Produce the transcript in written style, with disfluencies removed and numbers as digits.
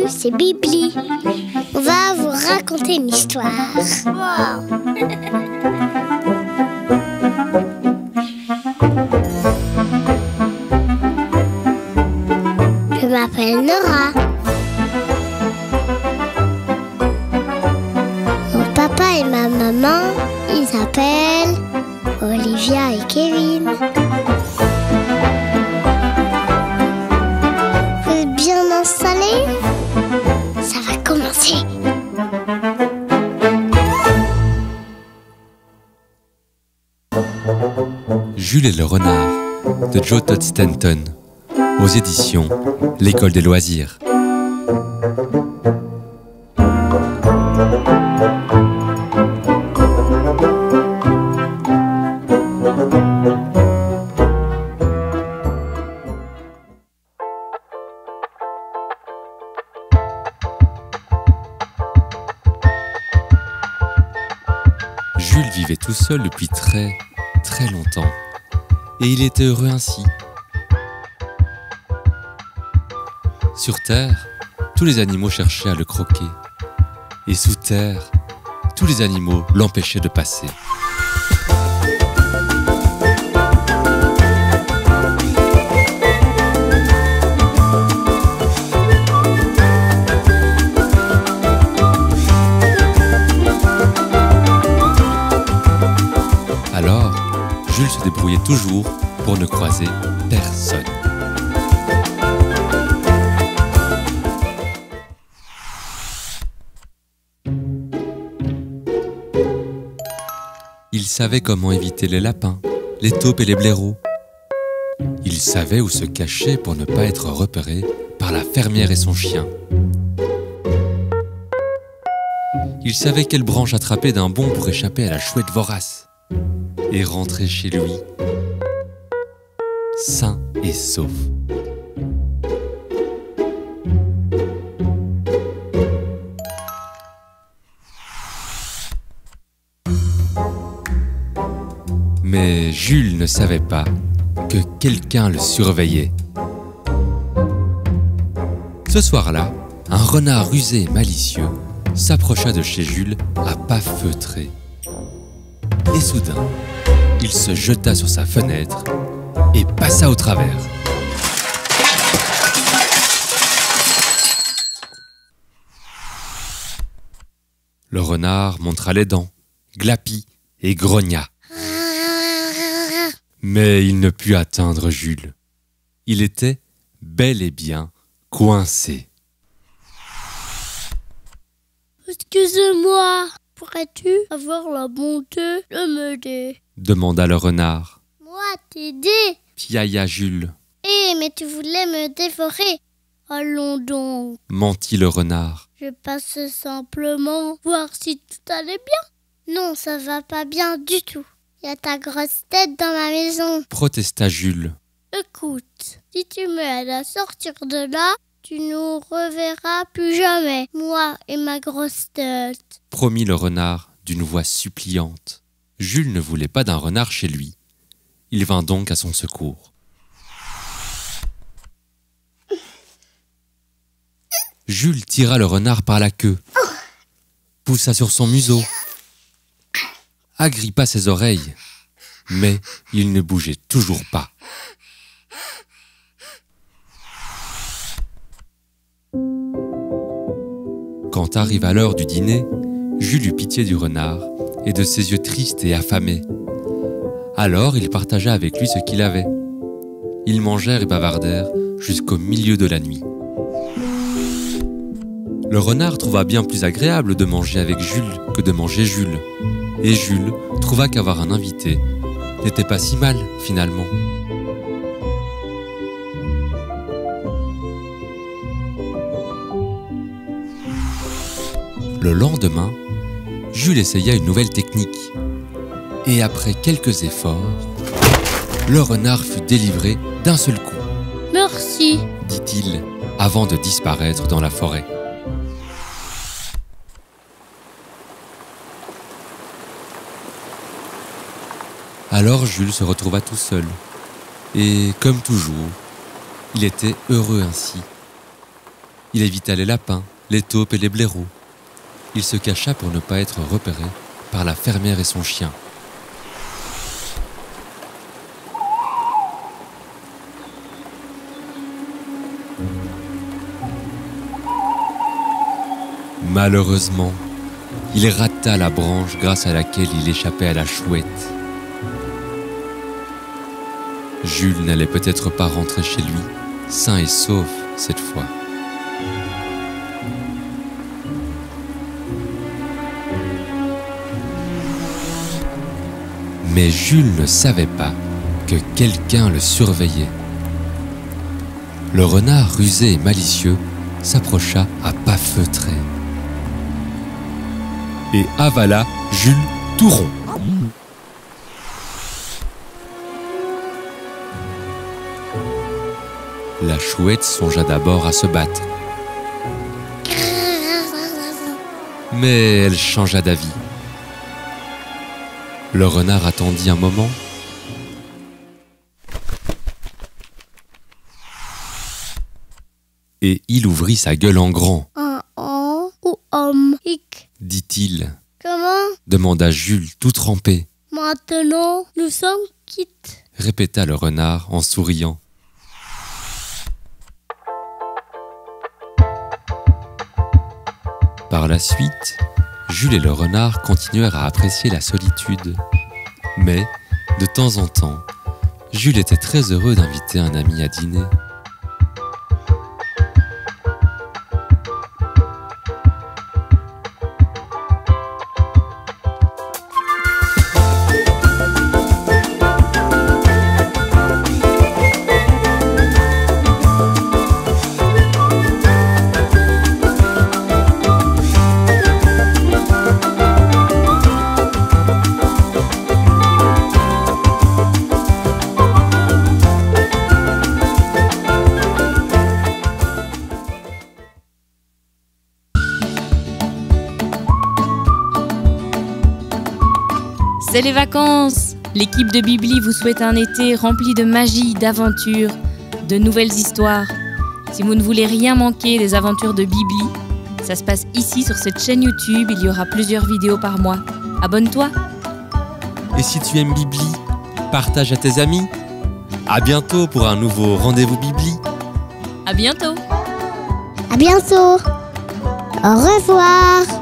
c'est Bibli. On va vous raconter une histoire. Wow. Je m'appelle Nora. Mon papa et ma maman, ils s'appellent Olivia et Kevin. Vous êtes bien installés? Ça va commencer. Jules et le renard de Joe Todd Stanton, aux éditions L'École des loisirs. Jules vivait tout seul depuis très longtemps, et il était heureux ainsi. Sur terre, tous les animaux cherchaient à le croquer, et sous terre, tous les animaux l'empêchaient de passer. Alors, Jules se débrouillait toujours pour ne croiser personne. Il savait comment éviter les lapins, les taupes et les blaireaux. Il savait où se cacher pour ne pas être repéré par la fermière et son chien. Il savait quelle branche attraper d'un bond pour échapper à la chouette vorace et rentrer chez lui, sain et sauf. Mais Jules ne savait pas que quelqu'un le surveillait. Ce soir-là, un renard rusé et malicieux s'approcha de chez Jules à pas feutrés. Et soudain, il se jeta sur sa fenêtre et passa au travers. Le renard montra les dents, glapit et grogna. Mais il ne put atteindre Jules. Il était bel et bien coincé. Excuse-moi, pourrais-tu avoir la bonté de m'aider? Demanda le renard. Moi, t'aider? Piailla Jules. Mais tu voulais me dévorer. Allons donc. Mentit le renard. Je passe simplement voir si tout allait bien. Non, ça va pas bien du tout. Il y a ta grosse tête dans ma maison. Protesta Jules. Écoute, si tu m'aides à sortir de là, tu nous reverras plus jamais, moi et ma grosse tête. Promit le renard d'une voix suppliante. Jules ne voulait pas d'un renard chez lui. Il vint donc à son secours. Jules tira le renard par la queue, poussa sur son museau, agrippa ses oreilles, mais il ne bougeait toujours pas. Quand arriva l'heure du dîner, Jules eut pitié du renard et de ses yeux tristes et affamés. Alors il partagea avec lui ce qu'il avait. Ils mangèrent et bavardèrent jusqu'au milieu de la nuit. Le renard trouva bien plus agréable de manger avec Jules que de manger Jules. Et Jules trouva qu'avoir un invité n'était pas si mal, finalement. Le lendemain, Jules essaya une nouvelle technique. Et après quelques efforts, le renard fut délivré d'un seul coup. Merci, dit-il, avant de disparaître dans la forêt. Alors Jules se retrouva tout seul. Et comme toujours, il était heureux ainsi. Il évita les lapins, les taupes et les blaireaux. Il se cacha pour ne pas être repéré par la fermière et son chien. Malheureusement, il rata la branche grâce à laquelle il échappait à la chouette. Jules n'allait peut-être pas rentrer chez lui, sain et sauf cette fois. Mais Jules ne savait pas que quelqu'un le surveillait. Le renard rusé et malicieux s'approcha à pas feutrés et avala Jules tout rond. La chouette songea d'abord à se battre. Mais elle changea d'avis. Le renard attendit un moment. Et il ouvrit sa gueule en grand. Un an ou homme hic. Dit-il. Comment? Demanda Jules tout trempé. Maintenant, nous sommes quittes. Répéta le renard en souriant. Par la suite, Jules et le renard continuèrent à apprécier la solitude. Mais, de temps en temps, Jules était très heureux d'inviter un ami à dîner. C'est les vacances! L'équipe de Bibli vous souhaite un été rempli de magie, d'aventures, de nouvelles histoires. Si vous ne voulez rien manquer des aventures de Bibli, ça se passe ici sur cette chaîne YouTube, il y aura plusieurs vidéos par mois. Abonne-toi! Et si tu aimes Bibli, partage à tes amis. À bientôt pour un nouveau rendez-vous Bibli. À bientôt! À bientôt. Au revoir.